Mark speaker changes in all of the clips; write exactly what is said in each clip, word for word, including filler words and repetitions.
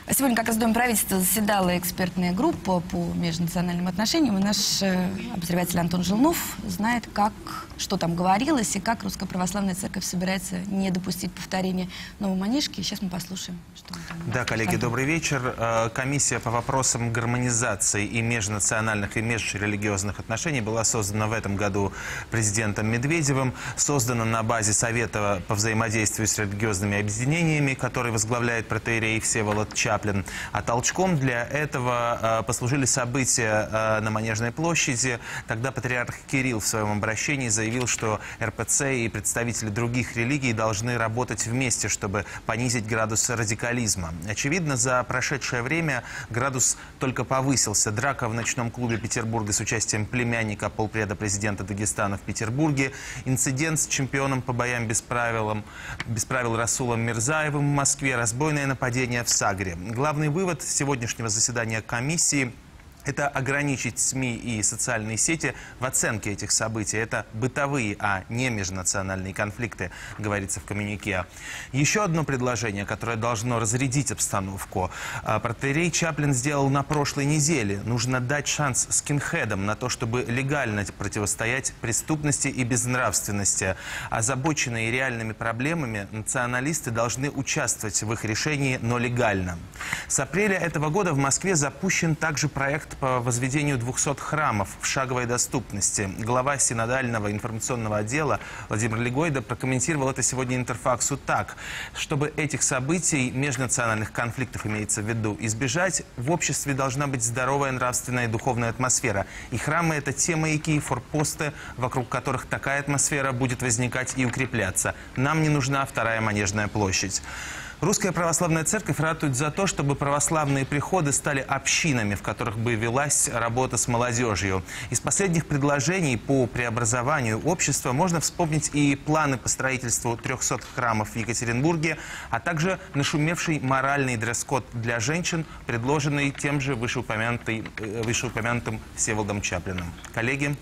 Speaker 1: Сегодня как раз в Доме правительства заседала экспертная группа по межнациональным отношениям. И наш э, обозреватель Антон Желнов знает, как, что там говорилось и как Русская Православная Церковь собирается не допустить повторения новой манишки. Сейчас мы послушаем, что он там.
Speaker 2: Да, коллеги, добрый вечер. Комиссия по вопросам гармонизации и межнациональных и межрелигиозных отношений была создана в этом году президентом Медведевым. Создана на базе Совета по взаимодействию с религиозными объединениями, который возглавляет протоиерей Всеволод Чаплин. А толчком для этого послужили события на Манежной площади. Тогда патриарх Кирилл в своем обращении заявил, что эр пэ цэ и представители других религий должны работать вместе, чтобы понизить градус радикализма. Очевидно, за прошедшее время градус только повысился. Драка в ночном клубе Петербурга с участием племянника полпреда президента Дагестана в Петербурге, инцидент с чемпионом по боям без правил, без правил Расулом Мирзаевым в Москве, разбойное нападение в Сагре. Главный вывод сегодняшнего заседания комиссии – это ограничить СМИ и социальные сети в оценке этих событий. Это бытовые, а не межнациональные конфликты, говорится в коммюнике. Еще одно предложение, которое должно разрядить обстановку. Протоиерей Чаплин сделал на прошлой неделе. Нужно дать шанс скинхедам на то, чтобы легально противостоять преступности и безнравственности. Озабоченные реальными проблемами, националисты должны участвовать в их решении, но легально. С апреля этого года в Москве запущен также проект по возведению двухсот храмов в шаговой доступности. Глава синодального информационного отдела Владимир Легойда прокомментировал это сегодня Интерфаксу так: чтобы этих событий, межнациональных конфликтов имеется в виду, избежать, в обществе должна быть здоровая нравственная и духовная атмосфера. И храмы – это те маяки и форпосты, вокруг которых такая атмосфера будет возникать и укрепляться. Нам не нужна вторая Манежная площадь. Русская Православная Церковь ратует за то, чтобы православные приходы стали общинами, в которых бы велась работа с молодежью. Из последних предложений по преобразованию общества можно вспомнить и планы по строительству трехсот храмов в Екатеринбурге, а также нашумевший моральный дресс-код для женщин, предложенный тем же вышеупомянутым, вышеупомянутым Всеволодом Чаплиным. Коллеги?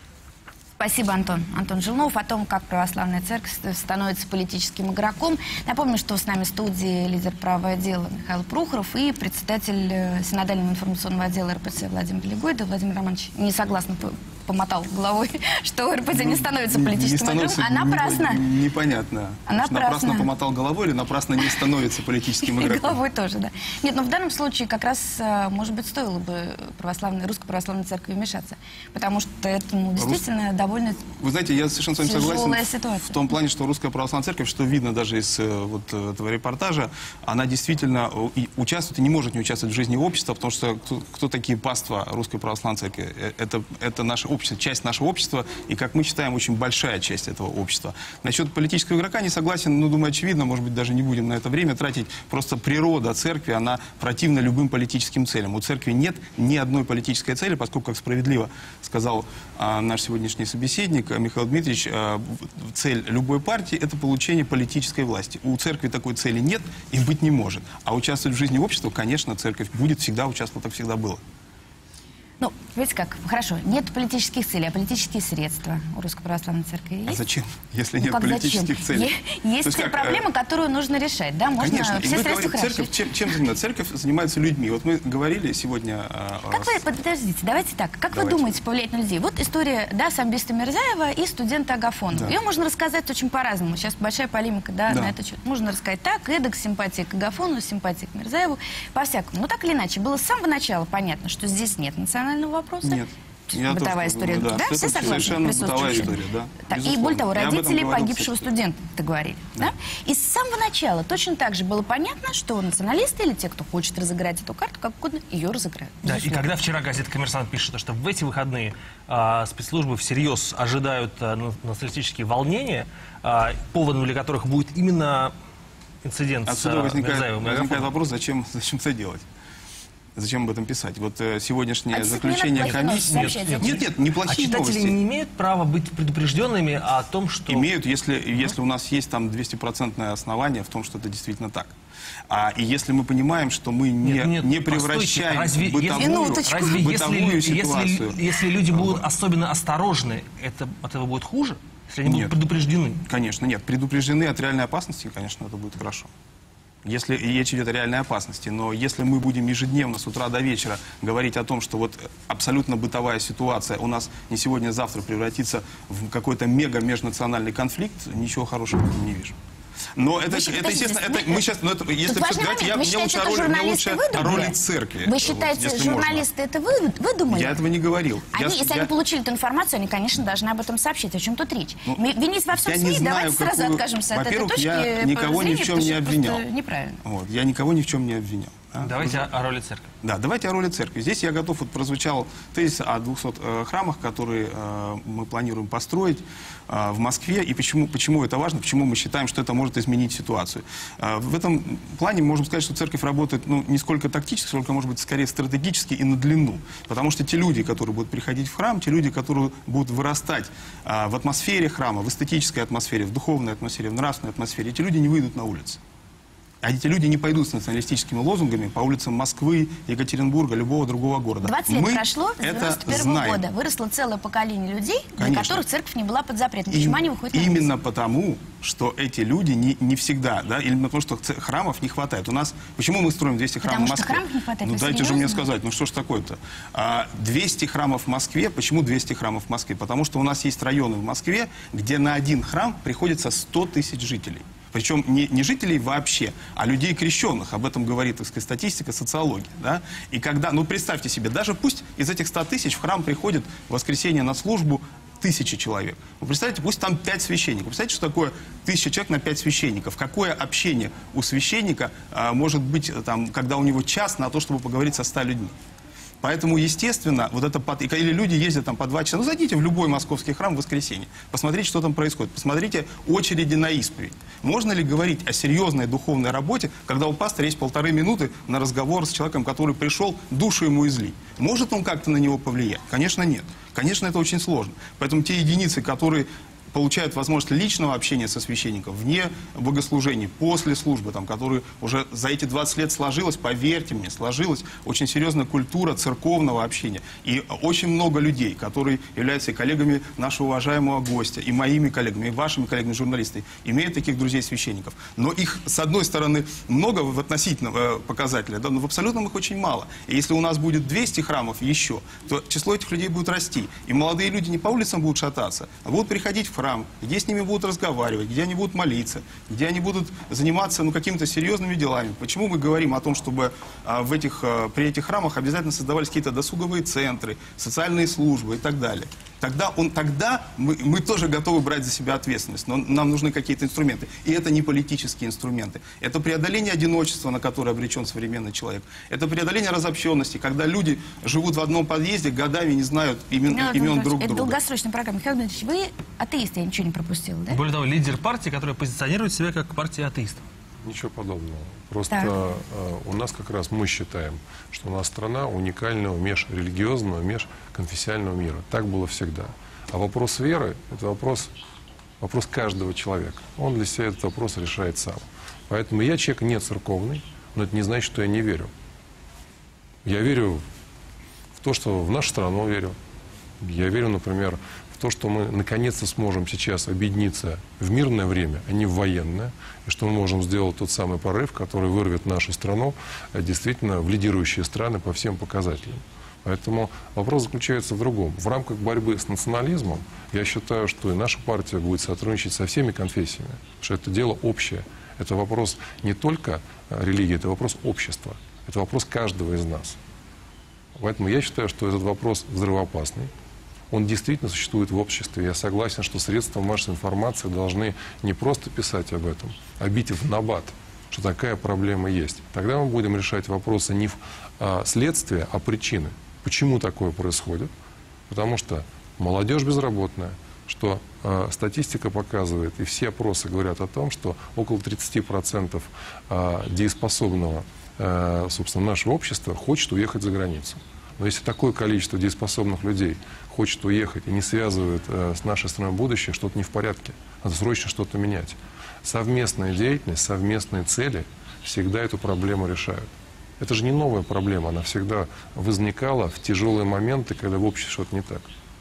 Speaker 1: Спасибо, Антон. Антон Желнов о том, как православная церковь становится политическим игроком. Напомню, что с нами в студии лидер правого отдела Михаил Прохоров и председатель синодального информационного отдела эр пэ цэ Владимир Легойда. Владимир Романович не согласен, помотал головой, что эр пэ цэ не становится политическим игроком, а напрасно.
Speaker 3: Непонятно.
Speaker 1: А напрасно.
Speaker 3: Напрасно помотал головой или напрасно не становится политическим игроком?
Speaker 1: Головой тоже, да. Нет, но в данном случае как раз, может быть, стоило бы православной, Русской Православной Церкви вмешаться, потому что это ну, действительно довольно
Speaker 3: Вы знаете, я совершенно с вами согласен
Speaker 1: ситуация.
Speaker 3: в том плане, что Русская Православная Церковь, что видно даже из вот этого репортажа, она действительно и участвует и не может не участвовать в жизни общества, потому что кто, кто такие паства Русской Православной Церкви? Это, это наше общество, часть нашего общества, и, как мы считаем, очень большая часть этого общества. Насчет политического игрока не согласен, но, думаю, очевидно, может быть, даже не будем на это время тратить. Просто природа церкви, она противна любым политическим целям. У церкви нет ни одной политической цели, поскольку, как справедливо сказал а, наш сегодняшний собеседник Михаил Дмитриевич, цель любой партии – это получение политической власти. У церкви такой цели нет и быть не может. А участвовать в жизни общества, конечно, церковь будет всегда участвовать, так всегда было.
Speaker 1: Ну, видите как, хорошо, нет политических целей, а политические средства у Русской Православной Церкви есть?
Speaker 3: А зачем, если
Speaker 1: ну,
Speaker 3: нет политических
Speaker 1: зачем?
Speaker 3: целей?
Speaker 1: Есть, есть как, проблема, э... которую нужно решать, да? Можно
Speaker 3: Конечно,
Speaker 1: все
Speaker 3: и мы
Speaker 1: средства
Speaker 3: говорим, церковь чем, чем занимается? Церковь занимается людьми. Вот мы говорили сегодня...
Speaker 1: Как вы, подождите, давайте так, как
Speaker 3: давайте.
Speaker 1: вы думаете повлиять на людей? Вот история, да, самбиста Мирзаева и студента Агафонова. Да. Ее можно рассказать очень по-разному. Сейчас большая полемика, да, да, на это счет. Можно рассказать так, эдак, симпатия к Агафонову, симпатия к Мирзаеву, по-всякому. Но так или иначе, было с самого начала понятно, что здесь нет национального вопроса.
Speaker 3: Нет. Я
Speaker 1: бытовая история.
Speaker 3: Думаю, да,
Speaker 1: да, все согласны?
Speaker 3: Бытовая история, да.
Speaker 1: Так, и более того, родители погибшего студента говорили. Да. Да? И с самого начала точно так же было понятно, что националисты или те, кто хочет разыграть эту карту, как угодно, ее разыграют.
Speaker 4: Да, и когда вчера газета «Коммерсант» пишет, что в эти выходные а, спецслужбы всерьез ожидают а, националистические волнения, а, поводом для которых будет именно инцидент
Speaker 3: Отсюда
Speaker 4: с
Speaker 3: возникает,
Speaker 4: Мирзаевым.
Speaker 3: возникает вопрос, зачем, зачем это делать? Зачем об этом писать? Вот э, сегодняшнее
Speaker 1: а
Speaker 3: заключение комиссии...
Speaker 1: Нет,
Speaker 3: нет, нет, нет, неплохие
Speaker 4: а читатели
Speaker 3: новости.
Speaker 4: не имеют права быть предупрежденными о том, что...
Speaker 3: Имеют, если, uh-huh. если у нас есть там двухсотпроцентное основание в том, что это действительно так. А, и если мы понимаем, что мы не,
Speaker 4: нет, нет,
Speaker 3: не превращаем
Speaker 4: разве,
Speaker 3: бытовую,
Speaker 4: если, разве
Speaker 3: бытовую
Speaker 4: если,
Speaker 3: ситуацию...
Speaker 4: Если, если люди будут особенно осторожны, это, от этого будет хуже? Если они
Speaker 3: нет,
Speaker 4: будут предупреждены?
Speaker 3: Конечно, нет. Предупреждены от реальной опасности, конечно, это будет хорошо. если речь идет о реальной опасности. Но если мы будем ежедневно с утра до вечера говорить о том, что вот абсолютно бытовая ситуация у нас не сегодня, а завтра превратится в какой-то мега-межнациональный конфликт, ничего хорошего в этом не вижу. Но это,
Speaker 1: считаете,
Speaker 3: это естественно, это,
Speaker 1: мы,
Speaker 3: мы сейчас, ну, это, если
Speaker 1: тут
Speaker 3: все говорить, я,
Speaker 1: вы
Speaker 3: мне лучше, о роли, мне лучше о роли церкви.
Speaker 1: Вы считаете,
Speaker 3: вот,
Speaker 1: журналисты
Speaker 3: можно.
Speaker 1: это вы, выдумали?
Speaker 3: Я этого не говорил.
Speaker 1: Они,
Speaker 3: я,
Speaker 1: если
Speaker 3: я,
Speaker 1: они получили эту информацию, они, конечно, должны об этом сообщить. О чем тут речь?
Speaker 3: Ну,
Speaker 1: Винить во всем СМИ, давайте
Speaker 3: какую...
Speaker 1: сразу откажемся от этой точки
Speaker 3: я никого
Speaker 1: зрения,
Speaker 3: ни в чем не обвинял.
Speaker 1: Неправильно.
Speaker 3: Вот, я никого ни в чем не обвинял. А?
Speaker 4: Давайте о, о роли церкви.
Speaker 3: Да, давайте о роли церкви. Здесь я готов, вот прозвучал тезис о двухсот э, храмах, которые э, мы планируем построить э, в Москве. И почему, почему это важно, почему мы считаем, что это может изменить ситуацию. Э, в этом плане можем сказать, что церковь работает ну, не сколько тактически, сколько, может быть, скорее стратегически и на длину. Потому что те люди, которые будут приходить в храм, те люди, которые будут вырастать э, в атмосфере храма, в эстетической атмосфере, в духовной атмосфере, в нравственной атмосфере, эти люди не выйдут на улицы. А эти люди не пойдут с националистическими лозунгами по улицам Москвы, Екатеринбурга, любого другого города.
Speaker 1: двадцать лет
Speaker 3: Мы
Speaker 1: прошло, с девяносто первого года. Выросло целое поколение людей,
Speaker 3: Конечно.
Speaker 1: для которых церковь не была под запретом. Почему
Speaker 3: И
Speaker 1: они выходят на
Speaker 3: именно
Speaker 1: улицу?
Speaker 3: потому, что эти люди не, не всегда, да, именно потому, что храмов не хватает. У нас, почему мы строим двести храмов
Speaker 1: Потому
Speaker 3: в Москве?
Speaker 1: что храмов не хватает,
Speaker 3: Ну
Speaker 1: вы
Speaker 3: дайте же
Speaker 1: серьезно?
Speaker 3: мне сказать, ну что ж такое-то? А, двести храмов в Москве, почему двести храмов в Москве? Потому что у нас есть районы в Москве, где на один храм приходится сто тысяч жителей. Причем не, не жителей вообще, а людей крещенных. Об этом говорит, так сказать, статистика, социология. Да? И когда, ну представьте себе, даже пусть из этих ста тысяч в храм приходит в воскресенье на службу тысячи человек. Вы представляете, пусть там пять священников. Представляете, что такое тысяча человек на пять священников? Какое общение у священника а, может быть, там, когда у него час на то, чтобы поговорить со ста людьми? Поэтому, естественно, вот это под... или люди ездят там по два часа. Ну, зайдите в любой московский храм в воскресенье. Посмотрите, что там происходит. Посмотрите очереди на исповедь. Можно ли говорить о серьезной духовной работе, когда у пастора есть полторы минуты на разговор с человеком, который пришел, душу ему излить? Может он как-то на него повлиять? Конечно, нет. Конечно, это очень сложно. Поэтому те единицы, которые получают возможность личного общения со священником вне богослужений, после службы, там, которые уже за эти двадцать лет сложилась, поверьте мне, сложилась очень серьезная культура церковного общения. И очень много людей, которые являются и коллегами нашего уважаемого гостя, и моими коллегами, и вашими коллегами-журналистами, имеют таких друзей-священников. Но их, с одной стороны, много в относительном э, показателе, да, но в абсолютном их очень мало. И если у нас будет двести храмов еще, то число этих людей будет расти. И молодые люди не по улицам будут шататься, а будут приходить в храм, где с ними будут разговаривать, где они будут молиться, где они будут заниматься ну, какими-то серьезными делами. Почему мы говорим о том, чтобы а, в этих, а, при этих храмах обязательно создавались какие-то досуговые центры, социальные службы и так далее? Тогда, он, тогда мы, мы тоже готовы брать за себя ответственность, но нам нужны какие-то инструменты. И это не политические инструменты. Это преодоление одиночества, на которое обречен современный человек. Это преодоление разобщенности, когда люди живут в одном подъезде, годами не знают имен,
Speaker 1: Ну,
Speaker 3: имен
Speaker 1: это,
Speaker 3: друг
Speaker 1: это
Speaker 3: друга.
Speaker 1: долгосрочная программа. Михаил Дмитриевич, вы атеист, я ничего не пропустила, да?
Speaker 4: Более того, лидер партии, которая позиционирует себя как партия атеистов.
Speaker 5: Ничего подобного. Просто
Speaker 1: Так.
Speaker 5: э, у нас как раз мы считаем, что у нас страна уникального межрелигиозного, межконфессионального мира. Так было всегда. А вопрос веры – это вопрос, вопрос каждого человека. Он для себя этот вопрос решает сам. Поэтому я человек не церковный, но это не значит, что я не верю. Я верю в то, что в нашу страну верю. Я верю, например, в то, что мы наконец-то сможем сейчас объединиться в мирное время, а не в военное, и что мы можем сделать тот самый порыв, который вырвет нашу страну действительно в лидирующие страны по всем показателям. Поэтому вопрос заключается в другом. В рамках борьбы с национализмом я считаю, что и наша партия будет сотрудничать со всеми конфессиями, потому что это дело общее. Это вопрос не только религии, это вопрос общества, это вопрос каждого из нас. Поэтому я считаю, что этот вопрос взрывоопасный. Он действительно существует в обществе. Я согласен, что средства массовой информации должны не просто писать об этом, а бить в набат, что такая проблема есть. Тогда мы будем решать вопросы не в а, следствие, а причины. Почему такое происходит? Потому что молодежь безработная, что э, статистика показывает, и все опросы говорят о том, что около тридцати процентов э, дееспособного э, собственно, нашего общества хочет уехать за границу. Но если такое количество дееспособных людей хочет уехать и не связывает э, с нашей страной будущее, что-то не в порядке. Надо срочно что-то менять. Совместная деятельность, совместные цели всегда эту проблему решают. Это же не новая проблема, она всегда возникала в тяжелые моменты, когда в обществе что-то не так.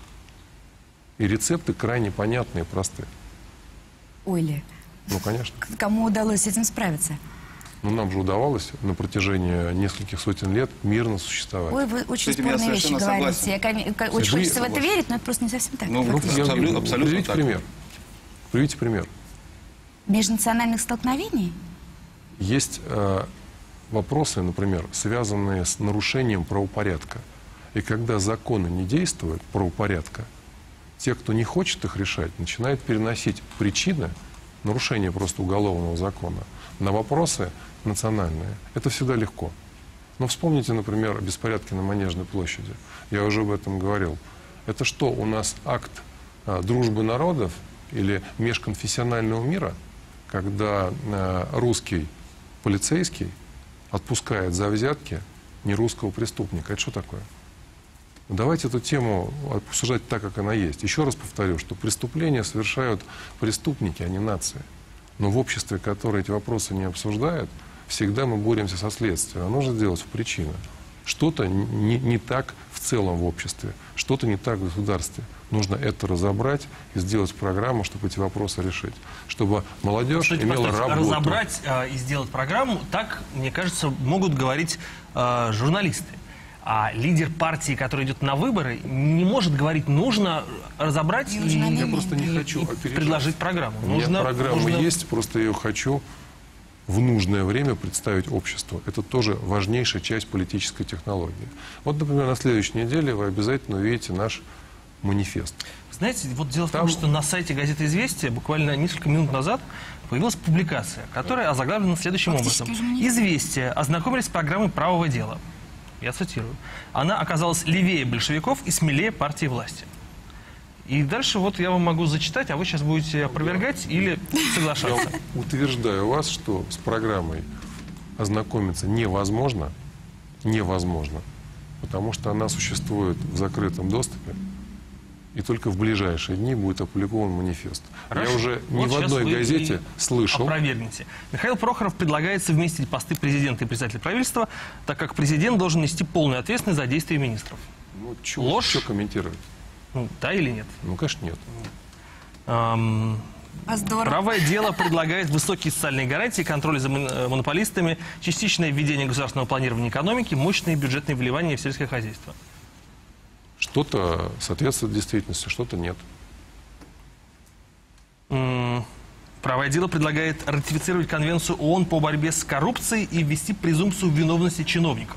Speaker 5: И рецепты крайне понятные и простые.
Speaker 1: Ой ли.
Speaker 5: Ну, конечно.
Speaker 1: Кому удалось с этим справиться?
Speaker 5: Но нам же удавалось на протяжении нескольких сотен лет мирно существовать.
Speaker 1: Ой, вы очень
Speaker 3: Кстати, я
Speaker 1: спорные вещи
Speaker 3: совершенно
Speaker 1: говорите.
Speaker 3: согласен.
Speaker 1: Я, кон- ко-
Speaker 5: Вы
Speaker 1: очень хочется в это
Speaker 3: согласны?
Speaker 1: верить, но это просто не совсем так.
Speaker 3: Ну,
Speaker 1: фактически.
Speaker 3: я- Абсолютно- абсолютно
Speaker 5: Приведите
Speaker 3: так.
Speaker 5: пример. Приведите пример.
Speaker 1: Межнациональных столкновений?
Speaker 5: Есть э, вопросы, например, связанные с нарушением правопорядка. И когда законы не действуют, правопорядка, те, кто не хочет их решать, начинают переносить причины нарушения просто уголовного закона на вопросы национальные. Это всегда легко. Но вспомните, например, беспорядки на Манежной площади. Я уже об этом говорил. Это что, у нас акт а, дружбы народов или межконфессионального мира, когда а, русский полицейский отпускает за взятки нерусского преступника? Это что такое? Давайте эту тему обсуждать так, как она есть. Еще раз повторю, что преступления совершают преступники, а не нации. Но в обществе, которое эти вопросы не обсуждает, всегда мы боремся со следствием. А нужно делать в причину. Что-то не, не так в целом в обществе, что-то не так в государстве. Нужно это разобрать и сделать программу, чтобы эти вопросы решить. Чтобы молодежь
Speaker 4: Кстати,
Speaker 5: имела
Speaker 4: постойте,
Speaker 5: работу.
Speaker 4: разобрать э, и сделать программу, так, мне кажется, могут говорить э, журналисты. А лидер партии, который идет на выборы, не может говорить, нужно разобрать и,
Speaker 5: Я просто не
Speaker 4: и-
Speaker 5: хочу
Speaker 4: и
Speaker 5: опережать.
Speaker 4: предложить программу.
Speaker 5: У меня
Speaker 4: Нужно-
Speaker 5: программа
Speaker 4: нужно-
Speaker 5: есть, просто я ее хочу в нужное время представить обществу. Это тоже важнейшая часть политической технологии. Вот, например, на следующей неделе вы обязательно увидите наш манифест.
Speaker 4: Знаете, вот дело в том,
Speaker 5: Там-
Speaker 4: что на сайте газеты «Известия» буквально несколько минут назад появилась публикация, которая озаглавлена следующим
Speaker 1: Фактически
Speaker 4: образом.
Speaker 1: уже манифест.
Speaker 4: «Известия» ознакомились с программой правого дела. Я цитирую. Она оказалась левее большевиков и смелее партии власти. И дальше вот я вам могу зачитать, а вы сейчас будете опровергать или соглашаться.
Speaker 5: Утверждаю вас, что с программой ознакомиться невозможно, невозможно, потому что она существует в закрытом доступе, и только в ближайшие дни будет опубликован манифест.
Speaker 4: Хорошо.
Speaker 5: Я уже ни
Speaker 4: Вот
Speaker 5: в
Speaker 4: сейчас
Speaker 5: одной
Speaker 4: вы
Speaker 5: газете
Speaker 4: и
Speaker 5: слышал.
Speaker 4: Опровергните. Михаил Прохоров предлагает совместить посты президента и председателя правительства, так как президент должен нести полную ответственность за действия министров.
Speaker 5: Ну, чё-
Speaker 4: Ложь?
Speaker 5: чё комментировать?
Speaker 4: Ну, да или нет?
Speaker 5: Ну, конечно, нет.
Speaker 4: Ам,
Speaker 1: А здорово.
Speaker 4: Правое дело предлагает высокие социальные гарантии, контроль за мон- э, монополистами, частичное введение государственного планирования экономики, мощные бюджетные вливания в сельское хозяйство.
Speaker 5: Что-то соответствует действительности, что-то нет.
Speaker 4: М, Правое дело предлагает ратифицировать Конвенцию ООН по борьбе с коррупцией и ввести презумпцию виновности чиновников.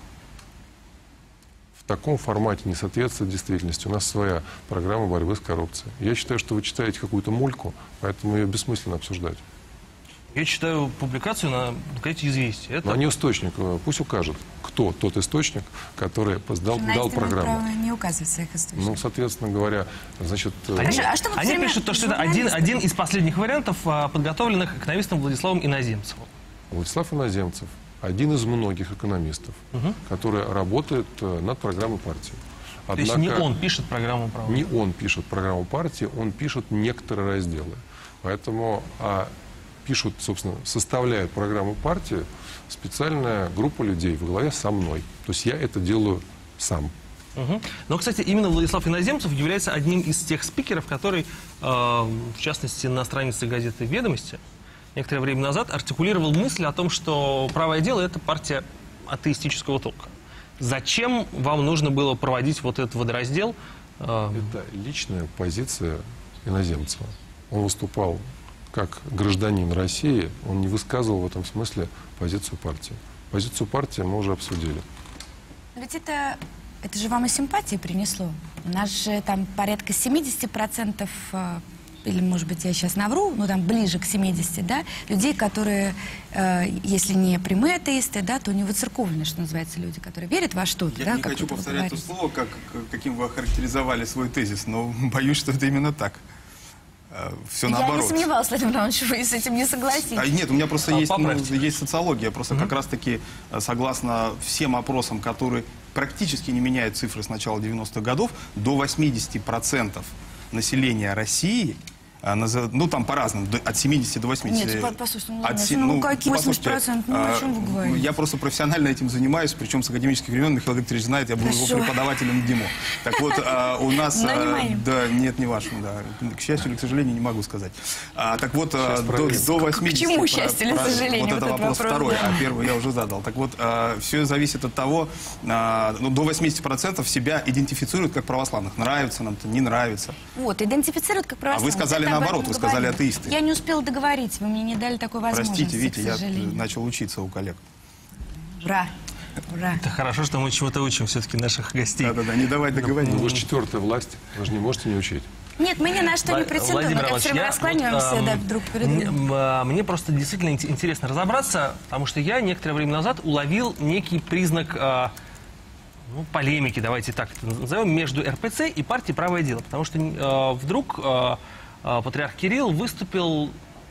Speaker 5: В таком формате не соответствует действительности. У нас своя программа борьбы с коррупцией. Я считаю, что вы читаете какую-то мульку, поэтому ее бессмысленно обсуждать.
Speaker 4: Я читаю публикацию на газете «Известия». Это
Speaker 5: Но они источник, э, пусть укажет, кто тот источник, который дал, дал
Speaker 1: Журналисты имеют
Speaker 5: программу.
Speaker 1: право не указывать своих источников.
Speaker 5: Ну, соответственно говоря, значит, э,
Speaker 4: Они,
Speaker 1: Хорошо, а что вы
Speaker 4: они
Speaker 1: все время
Speaker 4: пишут, то, что это один,
Speaker 1: журналисты?
Speaker 4: один из последних вариантов, а, подготовленных экономистом Владиславом Иноземцевым.
Speaker 5: Владислав Иноземцев один из многих экономистов, который работает э, над программой партии.
Speaker 4: То есть не он пишет программу права.
Speaker 5: Не он пишет программу партии, он пишет некоторые разделы. Поэтому а, пишут, собственно, составляют программу партии специальная группа людей во главе со мной. То есть я это делаю сам.
Speaker 4: Мгм. Но, кстати, именно Владислав Иноземцев является одним из тех спикеров, который, э, в частности, на странице газеты «Ведомости» некоторое время назад артикулировал мысль о том, что «Правое дело» — это партия атеистического толка. Зачем вам нужно было проводить вот этот водораздел? Э,
Speaker 5: Это личная позиция Иноземцева. Он выступал как гражданин России, он не высказывал в этом смысле позицию партии. Позицию партии мы уже обсудили.
Speaker 1: Но ведь это, это же вам и симпатии принесло. У нас же там порядка семьдесят процентов, э, или, может быть, я сейчас навру, но там ближе к семидесяти, да, людей, которые, э, если не прямые атеисты, да, то не выцерковленные, что называется, люди, которые верят во что-то.
Speaker 3: Я
Speaker 1: да,
Speaker 3: не
Speaker 1: как
Speaker 3: хочу
Speaker 1: вот вы
Speaker 3: повторять то
Speaker 1: говорите.
Speaker 3: слово, как, каким вы охарактеризовали свой тезис, но боюсь, что это именно так. Все
Speaker 1: Я
Speaker 3: наоборот.
Speaker 1: не сомневалась, Владимир Иванович, что вы с этим не согласитесь.
Speaker 3: А, нет, у меня просто
Speaker 4: А,
Speaker 3: есть, ну,
Speaker 4: поправьте.
Speaker 3: есть социология. Просто как раз-таки, э, согласно всем опросам, которые практически не меняют цифры с начала девяностых годов, до восьмидесяти процентов населения России а, назов- ну, там по-разному, до- от семидесяти до восьмидесяти.
Speaker 1: Нет, по- послушайте, ну,
Speaker 3: От
Speaker 1: ну,
Speaker 3: се-
Speaker 1: ну, какие восемьдесят процентов? Ну, о
Speaker 3: а,
Speaker 1: чем вы говорите?
Speaker 3: Я просто профессионально этим занимаюсь, причем с академических времен Михаил Викторович знает, я был его
Speaker 1: Хорошо.
Speaker 3: преподавателем в ГИМО. Так вот, а, у нас...
Speaker 1: Но не
Speaker 3: а,
Speaker 1: моим.
Speaker 3: Да, нет, не вашим, да. К счастью или к сожалению, не могу сказать. А, так вот, а, до,
Speaker 5: проверим.
Speaker 3: до восьмидесяти...
Speaker 1: К чему
Speaker 3: про-
Speaker 1: счастью или
Speaker 3: про-
Speaker 1: сожалению?
Speaker 3: Вот
Speaker 1: Вот
Speaker 3: это
Speaker 1: этот
Speaker 3: вопрос
Speaker 1: вопрос,
Speaker 3: второй,
Speaker 1: да.
Speaker 3: а первый я уже задал. Так вот, все зависит от того, а, ну, до восьмидесяти процентов себя идентифицируют как православных. Нравится нам-то, не нравится.
Speaker 1: Вот, идентифицируют как православных.
Speaker 3: А вы сказали
Speaker 1: Это об этом
Speaker 3: наоборот, вы
Speaker 1: говорили.
Speaker 3: сказали атеисты.
Speaker 1: Я не успела договорить, вы мне не дали такой возможности,
Speaker 3: Простите, Витя,
Speaker 1: к
Speaker 3: я
Speaker 1: сожалению.
Speaker 3: начал учиться у коллег.
Speaker 1: Ура, ура.
Speaker 4: Это хорошо, что мы чему-то учим все-таки наших гостей.
Speaker 3: Да-да-да, не давай договорить.
Speaker 5: Ну, вы же четвертая власть, вы же не можете не учить.
Speaker 1: Нет, мы ни на что не
Speaker 4: Вла-
Speaker 1: претендуем,
Speaker 4: Владимир
Speaker 1: мы так
Speaker 4: Иванович,
Speaker 1: все время
Speaker 4: я
Speaker 1: раскланяемся,
Speaker 4: вот,
Speaker 1: да,
Speaker 4: ам,
Speaker 1: друг перед
Speaker 4: мне,
Speaker 1: другом.
Speaker 4: м, мне просто действительно ин- интересно разобраться, потому что я некоторое время назад уловил некий признак а, ну, полемики, давайте так это назовем, между эр пэ цэ и партией «Правое дело». Потому что а, вдруг а, а, патриарх Кирилл выступил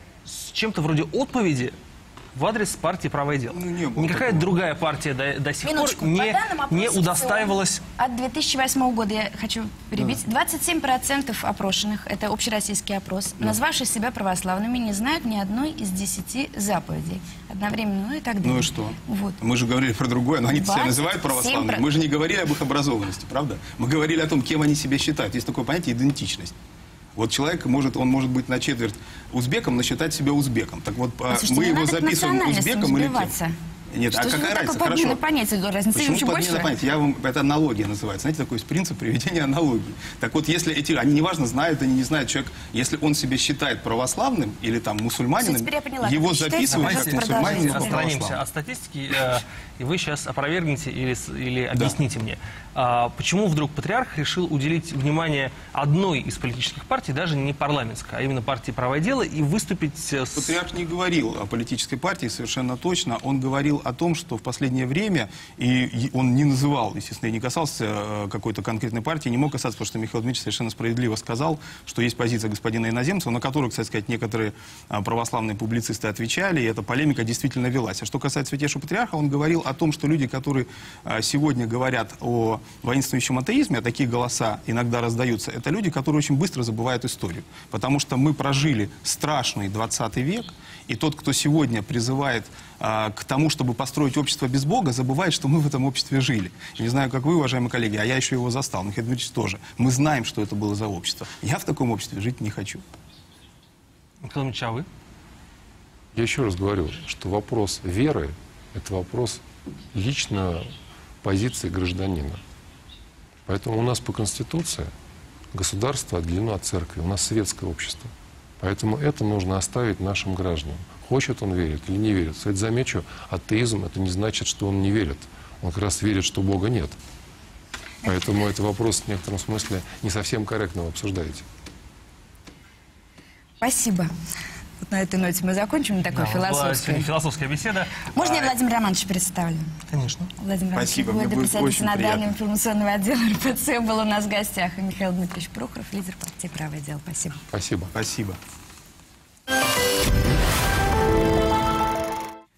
Speaker 4: с чем-то вроде отповеди в адрес партии «Правое дело».
Speaker 3: Ну, не было
Speaker 4: Никакая
Speaker 3: такого.
Speaker 4: другая партия до, до сих
Speaker 1: Минуточку,
Speaker 4: пор не,
Speaker 1: по данным опроса
Speaker 4: не удостаивалась...
Speaker 1: От две тысячи восьмого года, я хочу перебить, двадцать семь процентов опрошенных, это общероссийский опрос, назвавших себя православными, не знают ни одной из десяти заповедей. Одновременно, ну и так далее.
Speaker 3: Ну и что?
Speaker 1: Вот.
Speaker 3: Мы же говорили про другое, но они себя
Speaker 1: двадцать
Speaker 3: называют
Speaker 1: семь
Speaker 3: православными.
Speaker 1: процентов.
Speaker 3: Мы же не говорили об их образованности, правда? Мы говорили о том, кем они себя считают. Есть такое понятие идентичность. Вот человек может, он может быть на четверть узбеком, но считать себя узбеком. Так вот, а,
Speaker 1: Слушайте,
Speaker 3: мы
Speaker 1: не
Speaker 3: его
Speaker 1: надо к
Speaker 3: записываем
Speaker 1: национальностям
Speaker 3: узбеком или
Speaker 1: сбиваться.
Speaker 3: кем? Нет,
Speaker 1: Что
Speaker 3: а
Speaker 1: же
Speaker 3: какая
Speaker 1: вы
Speaker 3: разница?
Speaker 1: такое подмена
Speaker 3: Хорошо.
Speaker 1: понятия, разница
Speaker 3: Почему
Speaker 1: еще
Speaker 3: подмена
Speaker 1: больше?
Speaker 3: понятия? Я вам, это аналогия называется. Знаете, такой есть принцип приведения аналогии. Так вот, если эти, они неважно, знают они не знают, человек, если он себя считает православным или там мусульманином,
Speaker 1: Теперь я поняла,
Speaker 3: его
Speaker 1: как вы считаете,
Speaker 3: записывают как
Speaker 1: пожалуйста,
Speaker 3: мусульманин
Speaker 1: продолжайте.
Speaker 3: либо
Speaker 4: Отстранимся
Speaker 3: православный.
Speaker 4: от статистики, э, и вы сейчас опровергнете или, с- или объясните мне, а, почему вдруг патриарх решил уделить внимание одной из политических партий, даже не парламентской, а именно партии «Правое дело», и выступить э, с...
Speaker 3: Патриарх не говорил о политической партии совершенно точно. Он говорил о том, что в последнее время, и и он не называл, естественно, и не касался э, какой-то конкретной партии, не мог касаться, потому что Михаил Дмитриевич совершенно справедливо сказал, что есть позиция господина Иноземцева, на которую, кстати сказать, некоторые а, православные публицисты отвечали, и эта полемика действительно велась. А что касается Святейшего Патриарха, он говорил о том, что люди, которые а, сегодня говорят о воинствующем атеизме, а такие голоса иногда раздаются, это люди, которые очень быстро забывают историю. Потому что мы прожили страшный двадцатый век, и тот, кто сегодня призывает а, к тому, чтобы построить общество без Бога, забывает, что мы в этом обществе жили. Я не знаю, как вы, уважаемые коллеги, а я еще его застал, Михаил Дмитриевич тоже. Мы знаем, что это было за общество. Я в таком обществе жить не хочу.
Speaker 4: Михаил Ильич, а вы?
Speaker 5: Я еще раз говорю, что вопрос веры – это вопрос лично позиции гражданина. Поэтому у нас по Конституции государство отделено от церкви, у нас светское общество. Поэтому это нужно оставить нашим гражданам. Хочет он верить или не верит. Кстати, замечу, атеизм – это не значит, что он не верит. Он как раз верит, что Бога нет. Поэтому это вопрос в некотором смысле не совсем корректно вы обсуждаете.
Speaker 1: Спасибо. Вот на этой ноте мы закончим на такой
Speaker 4: Да, была
Speaker 1: философской.
Speaker 4: сегодня философская беседа.
Speaker 1: Можно я Владимира Романовича представлю?
Speaker 4: Конечно.
Speaker 1: Владимир Романович
Speaker 3: Спасибо, мне
Speaker 1: Гвоздев,
Speaker 3: будет
Speaker 1: председатель
Speaker 3: очень
Speaker 1: Синодального
Speaker 3: приятно.
Speaker 1: информационного отдела эр пэ цэ, был у нас в гостях. И Михаил Дмитриевич Прохоров, лидер партии «Правое дело». Спасибо.
Speaker 5: Спасибо.
Speaker 3: Спасибо.